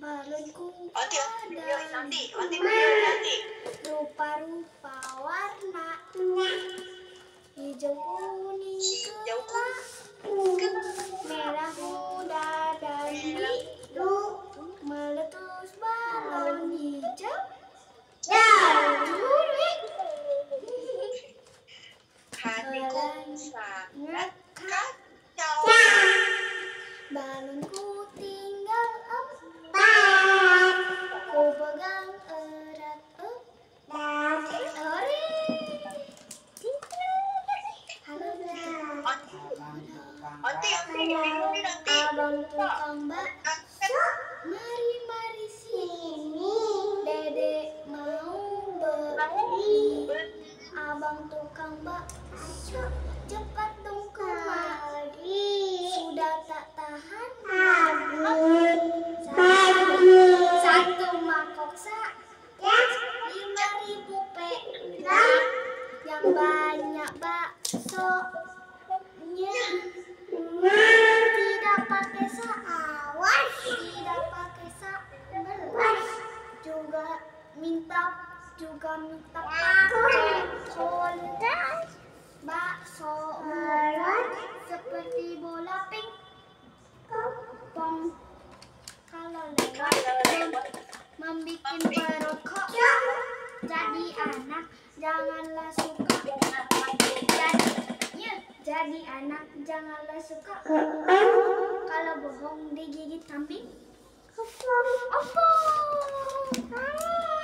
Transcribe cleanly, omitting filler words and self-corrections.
Balonku Nanti rupa-rupa warna hijau kuning merah muda dan biru meletus balon hijau hatiku sangat kacau. Balonku tinggal 4, ku pegang erat Abang tukang bakso, mari sini, Dedek mau beli. Abang tukang bakso, cepat dong kemari, sudah tak tahan satu mangkok 5.000 perak, yang banyak baksonya. Tidak pakai saus, tidak pakai sambal, juga minta pakai kondas. Bakso merah seperti bola pingpong, kalau lewat membikin perut kok jadi anak, janganlah suka. Jadi anak janganlah suka kalau bohong digigit kambing. Oppo.